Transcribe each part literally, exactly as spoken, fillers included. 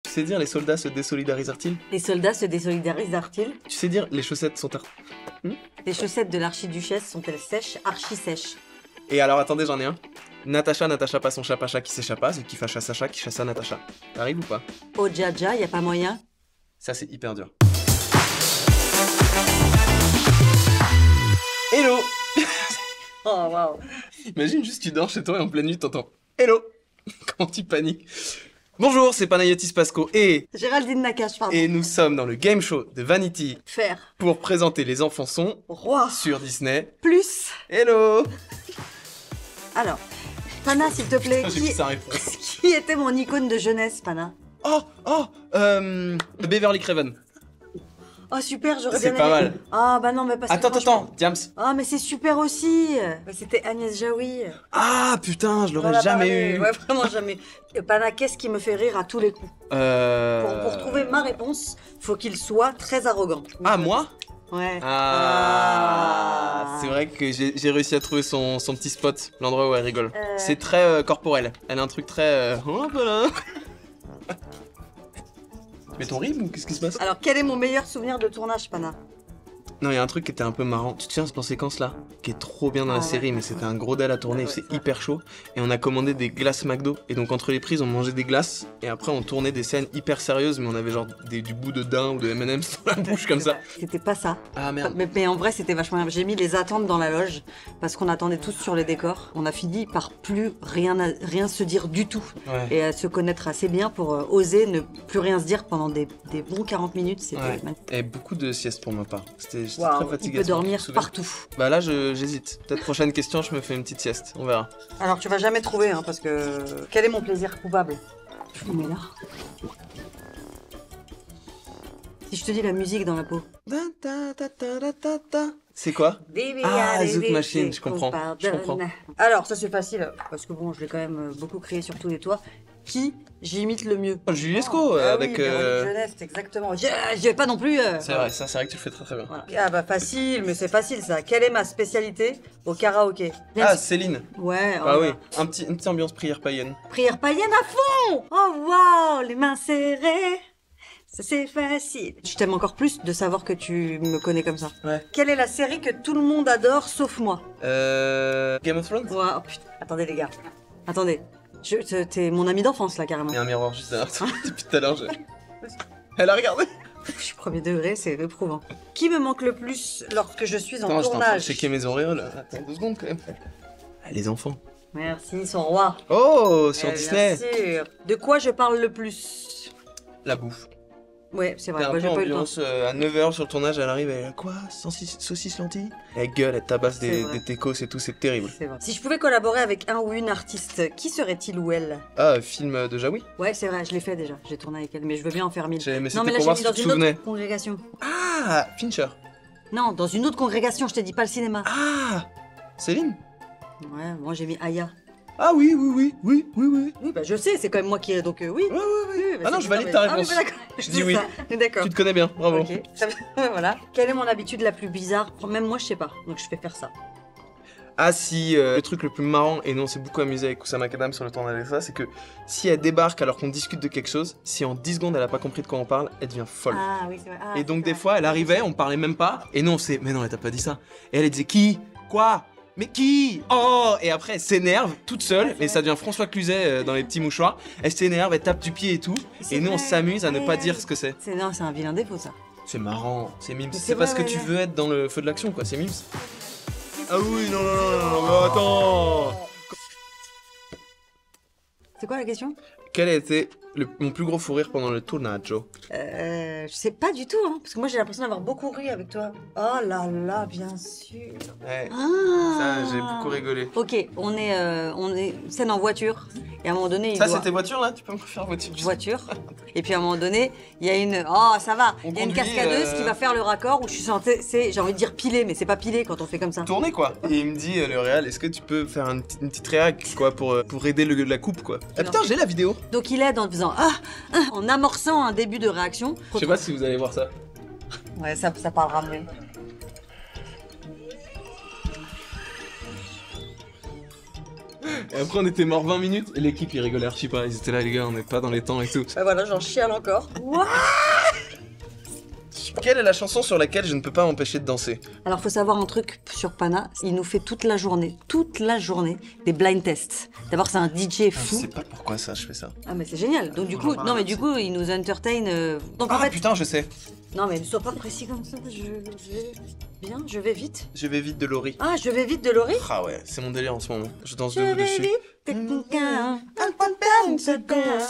Tu sais dire les soldats se désolidarisèrent-ils? Les soldats se désolidarisèrent-ils? Tu sais dire les chaussettes sont... ar- Hmm Les chaussettes de l'archiduchesse sont-elles sèches, archi sèches? Et alors attendez, j'en ai un. Natacha n'attacha pas son chapacha qui s'échappa, c'est qui fâcha Sacha qui chassa Natacha. T'arrives ou pas? Oh Jaja, y a pas moyen? Ça c'est hyper dur. Hello. Oh waouh. Imagine juste tu dors chez toi et en pleine nuit t'entends Hello. Comment tu paniques? Bonjour, c'est Panayotis Pasco et... Géraldine Nakache, pardon. Et nous sommes dans le game show de Vanity Faire. pour présenter Les Enfants sont... Roi. Sur Disney. Plus. Hello. Alors, Pana, s'il te plaît, J'ai qui... vu sa réponse. qui était mon icône de jeunesse, Pana? Oh, oh, euh... Beverly Craven. Oh super, j'aurais bien C'est pas aimé. mal. Ah bah non, mais parce que Attends, franchement- attends, Diams. Ah mais c'est super aussi. Bah, c'était Agnès Jaoui. Ah putain, je On en l'aurais a jamais parlé. eu. Ouais, vraiment jamais. Et Pana, qu'est-ce qui me fait rire à tous les coups? Euh... Pour, pour trouver ma réponse, faut qu'il soit très arrogant. Ah, moi? Ouais. Ah, Ah. c'est vrai que j'ai j'ai réussi à trouver son, son petit spot, l'endroit où elle rigole. Euh. C'est très euh, corporel. Elle a un truc très... Euh... Oh, voilà. Tu mets ton rythme ou qu'est-ce qui se passe? Alors, quel est mon meilleur souvenir de tournage, Pana? Non, il y a un truc qui était un peu marrant. Tu te souviens de cette séquence-là? Qui est trop bien dans Ah la ouais. série, mais c'était un gros dalle à tourner, Ouais, c'est ouais. hyper chaud. Et on a commandé des glaces McDo. Et donc, entre les prises, on mangeait des glaces. Et après, on tournait des scènes hyper sérieuses, mais on avait genre des, du bout de daim ou de M and M's dans la bouche comme ça. C'était pas ça. Ah merde. Mais, mais en vrai, c'était vachement bien. J'ai mis les attentes dans la loge parce qu'on attendait tous sur les décors. On a fini par plus rien, à- rien se dire du tout Ouais. et à se connaître assez bien pour euh, oser ne plus rien se dire pendant des, des bons quarante minutes. C'était Ouais. magnifique. Et beaucoup de siestes pour ma part. C'était j'étais Waouh, très fatigué. il peut à ce moment, dormir tu te souviens? partout. Bah là, je- j'hésite. Peut-être prochaine question, je me fais une petite sieste. On verra. Alors tu vas jamais trouver, hein, parce que quel est mon plaisir coupable? Je vous mets là. Si je te dis la musique dans la peau. C'est quoi? Ah, Zouk Machine, je comprends, je comprends. Alors ça c'est facile, parce que bon, je l'ai quand même beaucoup crié sur tous les toits. Qui j'imite le mieux? Julie Lescaut, Ah avec... oui, euh, Véronique Jeunesse, exactement. Je je vais pas non plus. euh, C'est vrai, ça c'est vrai que tu le fais très très bien. voilà. Ah bah facile, mais c'est facile ça. Quelle est ma spécialité au karaoké? Bien Ah, sûr. Céline. Ouais. Ah oh, oui, bah. un petit, une petite ambiance prière païenne. Prière païenne à fond. Oh waouh, les mains serrées. Ça c'est facile. Je t'aime encore plus de savoir que tu me connais comme ça. Ouais. Quelle est la série que tout le monde adore sauf moi? Euh... Game of Thrones? Ouais, oh putain. Attendez les gars. Attendez. Je- t'es- T'es mon ami d'enfance là carrément. Il y a un miroir juste derrière toi. Depuis tout à l'heure, je... Elle a regardé. Je suis premier degré, c'est éprouvant. Qui me manque le plus lorsque je suis en Attends, j'étais en train de tournage? checker mes auréoles. Attends deux secondes quand même. Ah, les enfants. Merci, son roi. Oh, sur Eh, Disney. bien sûr. De quoi je parle le plus? La bouffe. Ouais, c'est vrai, T'es un moi peu j'ai pas eu le temps. ambiance, euh, à neuf heures sur le tournage, elle arrive, elle est quoi? Saucisse, saucisse lentilles? Elle gueule, elle tabasse C'est des, vrai. des techos et tout, c'est terrible. C'est vrai. Si je pouvais collaborer avec un ou une artiste, qui serait-il ou elle? Ah, film de Jaoui? Ouais, c'est vrai, je l'ai fait déjà. J'ai tourné avec elle, mais je veux bien en faire mille. J'ai- mais Non, c'était mais là, pour j'ai voir mis si dans tu te une souvenais. autre congrégation. Ah, Fincher. Non, dans une autre congrégation, je t'ai dit pas le cinéma. Ah, Céline? Ouais, moi j'ai mis Aya. Ah oui, oui, oui, oui, oui, oui. Oui, bah je sais, c'est quand même moi qui ai, donc euh, oui. Ouais, ouais, ouais. bah, Ah non, c'est je bien, valide mais- ta Ah, réponse. mais d'accord. Je dis C'est oui. ça. D'accord. Tu te connais bien, bravo. Ok, très bien. Voilà. Quelle est mon habitude la plus bizarre? Même moi, je sais pas, donc je vais faire ça. Ah si, euh, le truc le plus marrant, et nous on s'est beaucoup amusé avec Oussama Kadam sur le tournage avec ça, c'est que si elle débarque alors qu'on discute de quelque chose, si en dix secondes elle a pas compris de quoi on parle, elle devient folle. Ah oui, c'est vrai. Ah, Et donc c'est des vrai. fois elle arrivait, on parlait même pas, et nous on s'est, mais non elle t'a pas dit ça. Et elle, elle disait qui? Quoi? Mais qui? Oh! Et après elle s'énerve toute seule, Ouais, c'est et ça devient François Cluzet euh, dans les petits mouchoirs. Elle s'énerve, elle tape du pied et tout, C'est et nous on vrai. s'amuse à ne Ouais, pas ouais. dire ce que c'est. C'est non, c'est un vilain défaut ça. C'est marrant, c'est mimes. Mais C'est c'est parce vrai, que ouais, tu ouais. veux être dans le feu de l'action quoi, c'est mimes. Ah oui, non, non, non, non, non, mais attends! C'est quoi la question? Quel a été le- mon plus gros fou rire pendant le tournage? Euh, je sais pas du tout, hein, parce que moi j'ai l'impression d'avoir beaucoup ri avec toi. Oh là là, bien sûr. Ouais, Ah. ça j'ai beaucoup rigolé. Ok, on est, euh, on est scène en voiture, et à un moment donné, il Ça doit... c'était voiture là? Tu peux me faire voiture? voiture. Et puis à un moment donné, il y a une. Oh, ça va. On Il y a une conduit, cascadeuse euh, qui va faire le raccord où je suis censée. c'est- J'ai envie de dire piler, mais c'est pas piler quand on fait comme ça. Tourner quoi. Et il me dit euh, le réal, est-ce que tu peux faire une, petite- une petite réac quoi pour, euh, pour aider le, la coupe quoi? Ah putain, j'ai la vidéo. Donc il aide en faisant ah, ah en amorçant un début de réaction. Je sais pas si vous allez voir ça. Ouais, ça, ça parlera mieux. Et après, on était mort vingt minutes et l'équipe, ils rigolaient archi pas. Ils étaient là, les gars, on n'est pas dans les temps et tout. Bah voilà, j'en chiale encore. What? Quelle est la chanson sur laquelle je ne peux pas m'empêcher de danser? Alors, faut savoir un truc sur Pana, il nous fait toute la journée, toute la journée, des blind tests. D'abord, c'est un D J Je fou. sais pas pourquoi ça, je fais ça. Ah, mais c'est génial. Donc, du Faut coup, en parler non, mais aussi. du coup, il nous entertain. euh, Donc, en Ah fait, putain, je sais. non, mais ne sois pas précis comme ça. Je vais bien, je vais vite. Je vais vite de Laurie. Ah, je vais vite de Laurie. Ah ouais, c'est mon délire en ce moment. Je danse Je debout vais dessus. vite, t'es quelqu'un, un point de une seconde.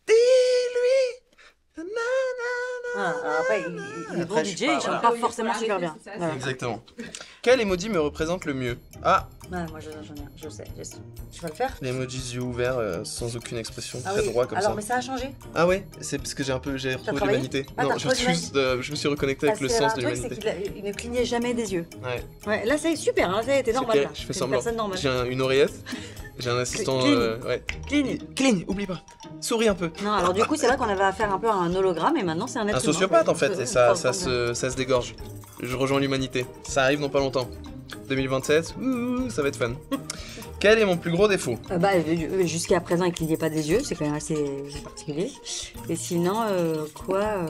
Dis-lui. Ah, alors après, il, il est bon Après, je D J, sais il pas, chante voilà. pas Oui, forcément faut super arrêter, bien. c'est ça, Voilà. Exactement. Quel emoji me représente le mieux? Ah, Ouais, moi, je, j'en ai un, je sais. Je, sais. Tu vas le faire? l'emoji yeux ouverts euh, sans aucune expression, Ah très oui. droit comme Alors, ça. mais ça a changé. Ah ouais, c'est parce que j'ai un peu, j'ai retrouvé travaillé l'humanité. Ah, non, t'as j'ai retrouvé juste, euh, je me suis reconnecté avec Parce le qu'il sens avait de un truc, c'est l'humanité. qu'il a- il ne clignait jamais des yeux. Ouais. Ouais, là, ça est super, hein, ça y est, t'es C'est normal ok, là. je fais T'es une semblant. personne normale. J'ai un- une oreillette, j'ai un assistant. Clean. euh, ouais. Clean. Clean, oublie pas. Souris un peu. Non, alors du coup, c'est vrai qu'on avait affaire un peu à un hologramme et maintenant c'est un être Un humain. sociopathe en fait, Euh, et ça, enfin, ça, enfin, se, ça se dégorge. Je rejoins l'humanité. Ça arrive dans pas longtemps. deux mille vingt-sept, ouh, ça va être fun. Quel est mon plus gros défaut? Euh, bah, euh, jusqu'à présent, il clignait pas des yeux, c'est quand même assez particulier. Et sinon, euh, quoi euh,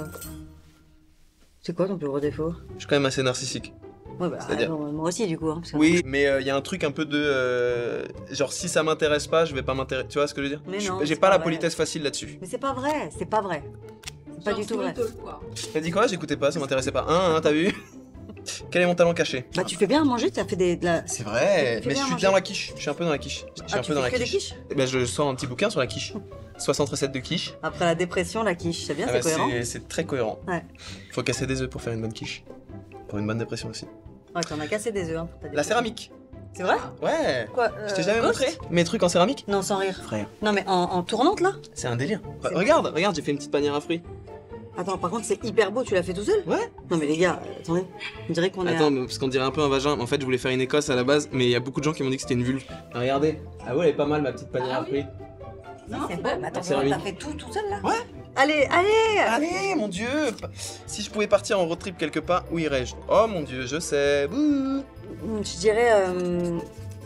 C'est quoi ton plus gros défaut? Je suis quand même assez narcissique. Ouais, bah, C'est-à-dire bon, moi aussi, du coup. Hein, parce que- Oui, mais il y a un truc un peu de. euh, genre, si ça m'intéresse pas, je vais pas m'intéresser. Tu vois ce que je veux dire? Mais Je- non, J'ai c'est pas pas la vrai. politesse facile là-dessus. Mais c'est pas vrai, c'est pas vrai. C'est pas Genre du tout vrai. small talk, quoi. T'as dit quoi? J'écoutais pas, ça m'intéressait pas. Hein, hein, t'as vu? Quel est mon talent caché? Bah, tu fais bien à manger, tu as fait des. de la... C'est vrai, Tu fais mais je bien suis manger. dans la quiche. Je suis un peu dans la quiche. Je suis Ah, un tu peu dans fais la que des quiche. quiches Eh ben, je sors un petit bouquin sur la quiche. soixante recettes de quiche. Après la dépression, la quiche, c'est bien, Ah c'est bah, cohérent. c'est c'est très cohérent. Ouais. Faut casser des œufs pour faire une bonne quiche. Pour une bonne dépression aussi. Ouais, t'en as cassé des œufs. Hein, pour ta La dépression. céramique. C'est vrai? Ouais. Quoi Je t'ai euh, jamais Ghost montré mes trucs en céramique? Non, sans rire. Frère, Non, mais en, en tournante là? c'est un délire. C'est- Regarde, regarde, j'ai fait une petite panière à fruits. Attends, par contre, c'est hyper beau, tu l'as fait tout seul? Ouais. Non, mais les gars, euh, attendez, on dirait qu'on est. Attends, à- mais parce qu'on dirait un peu un vagin. En fait, je voulais faire une Écosse à la base, mais il y a beaucoup de gens qui m'ont dit que c'était une vulve. Ah, regardez. Ah ouais, elle est pas mal ma petite panière Ah à oui. fruits. Non, c'est beau, mais attends, En céramique. t'as fait tout tout seul là? Ouais. Allez, allez! Allez, mon dieu. Si je pouvais partir en road trip quelque part, où irais-je? Oh mon dieu, je sais. Bouh. Je dirais. Euh...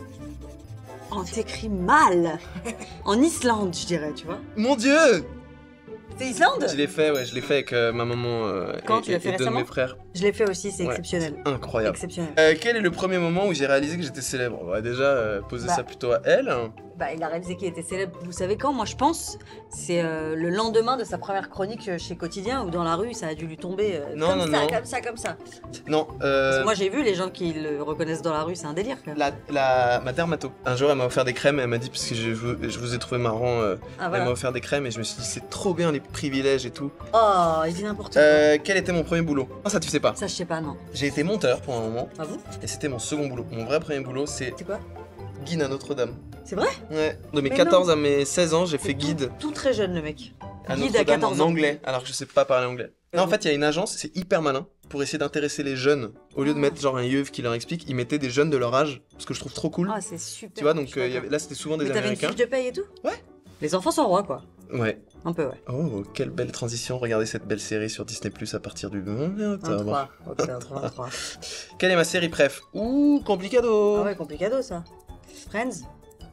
On t'écrit mal! En Islande, je dirais, tu vois. Mon dieu. C'est Islande? Je l'ai fait, ouais, je l'ai fait avec euh, ma maman euh, Quand et, tu l'as fait et deux de récemment mes frères. Je l'ai fait aussi, c'est Ouais. exceptionnel. Incroyable. Exceptionnel. Euh, quel est le premier moment où j'ai réalisé que j'étais célèbre? On va déjà euh, poser Bah. ça plutôt à elle. Bah, il a réalisé qu'il était célèbre. Vous savez quand? Moi, je pense, c'est euh, le lendemain de sa première chronique euh, chez Quotidien, où dans la rue, ça a dû lui tomber euh, Non, comme non, ça, non. comme ça, comme ça. Non, Parce euh, que moi, j'ai vu les gens qui le reconnaissent dans la rue, c'est un délire. Quand même. la, la, ma dermato. Un jour, elle m'a offert des crèmes et elle m'a dit, parce que je, vous- je vous ai trouvé marrant, euh, Ah elle voilà. m'a offert des crèmes et je me suis dit, c'est trop bien les privilèges et tout. Oh, il dit n'importe quoi. Euh, quel était mon premier boulot? Ah, ça, tu sais pas. Ça, je sais pas, non. J'ai été monteur pour un moment Ah vous? et c'était mon second boulot. Mon vrai premier boulot, c'est C'est quoi? guide à Notre-Dame. C'est vrai? Ouais, de mes Mais quatorze non. à mes seize ans, j'ai fait C'est guide Tout, tout très jeune, le mec. à Guide à Notre-Dame quatorze en ans. anglais, alors que je sais pas parler anglais. Euh, Non, en fait, il y a une agence, c'est hyper malin, pour essayer d'intéresser les jeunes. Au lieu de Ah. mettre genre un yeuve qui leur explique, ils mettaient des jeunes de leur âge, ce que je trouve trop cool. Ah, c'est super. Tu vois, je donc suis euh, il y d'accord. avait- là, c'était souvent des Mais t'avais une Américains. fiche de paye et tout? Ouais. Les enfants sont rois, quoi. Ouais. Un peu, ouais. Oh, quelle belle transition. Regardez cette belle série sur Disney Plus à partir du premier octobre. vingt-trois. Octobre, vingt-trois. Quelle est ma série préf? Ouh, complicado. Ah ouais, complicado, ça. Friends?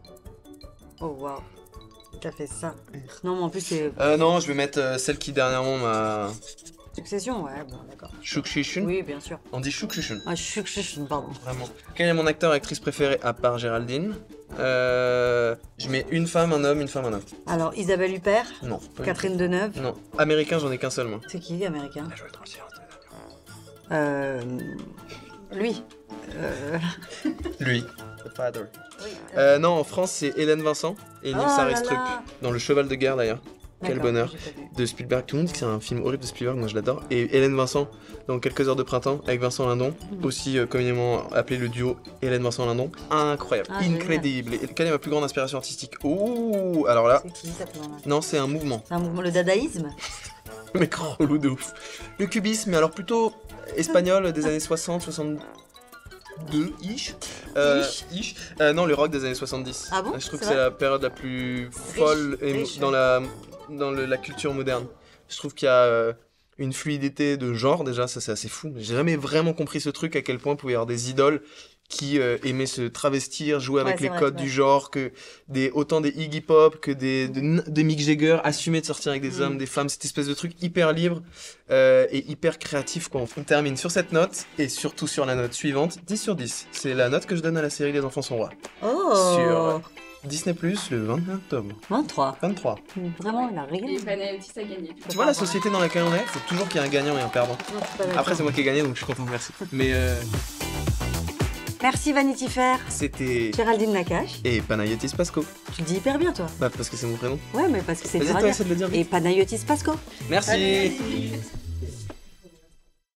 Oh, waouh. T'as fait ça. Non, mais en plus, c'est Euh, non, je vais mettre euh, celle qui dernièrement m'a. Succession, ouais, bon, d'accord. Shukshishun. Oui, bien sûr. On dit Shukshishun. Ah, Succession, pardon. Vraiment. Quel est mon acteur actrice préféré à part Géraldine? Euh. Je mets une femme, un homme, une femme, un homme. Alors, Isabelle Huppert, Non. pas une- Catherine Deneuve. Non. Américain, j'en ai qu'un seul, moi. C'est qui, américain? Elle a joué dans le Seigneur des Euh. Lui. Euh. Lui. The Father. Oui. Euh, non, en France, c'est Hélène Vincent et Nils Oh là Arestrup. là. Dans Le Cheval de guerre, d'ailleurs. Quel D'accord, bonheur. j'ai pas vu. De Spielberg. Tout le monde dit que c'est un film horrible de Spielberg, moi je l'adore. Et Hélène Vincent, dans Quelques heures de printemps, avec Vincent Lindon, Mhm. aussi euh, communément appelé le duo Hélène-Vincent Lindon. Incroyable, Ah, génial. incroyable. Et quelle est ma plus grande inspiration artistique? Ouh, alors là, C'est qui ça, plus loin, là non, c'est un mouvement. C'est un mouvement, le dadaïsme? Mais grand relou de ouf. Le cubisme, mais alors plutôt espagnol des années soixante, soixante-deux ish. Euh, Ish. ish. Euh, non, le rock des années soixante-dix. Ah bon, Je trouve c'est que c'est vrai la période la plus folle et riche, dans ouais. la dans le- la culture moderne. Je trouve qu'il y a euh, une fluidité de genre déjà, ça c'est assez fou. J'ai jamais vraiment compris ce truc à quel point il pouvait y avoir des idoles qui euh, aimaient se travestir, jouer avec Ouais, c'est les vrai, codes c'est du vrai. genre, que des, autant des Iggy Pop que des, de, de Mick Jagger assumaient de sortir avec des Mm. hommes, des femmes, cette espèce de truc hyper libre euh, et hyper créatif, quoi. On termine sur cette note, et surtout sur la note suivante, dix sur dix. C'est la note que je donne à la série Les Enfants sont rois. Oh Sur Disney plus, le vingt-un octobre. vingt-trois. vingt-trois. Vraiment, il a Et rien. Panayotis a gagné. Tu vois la société dans laquelle on est, faut toujours qu'il y ait un gagnant et un perdant. Non, je suis pas d'accord. Après, c'est moi qui ai gagné, donc je suis content, merci. Mais euh, Merci Vanity Fair. c'était... Géraldine Nakache. Et Panayotis Pasco. Tu le dis hyper bien, toi. Bah, parce que c'est mon prénom. Ouais, mais parce que c'est Vas-y, dur à toi, dire. essaie de le dire Et vite. Panayotis Pasco. Merci. Panayotis.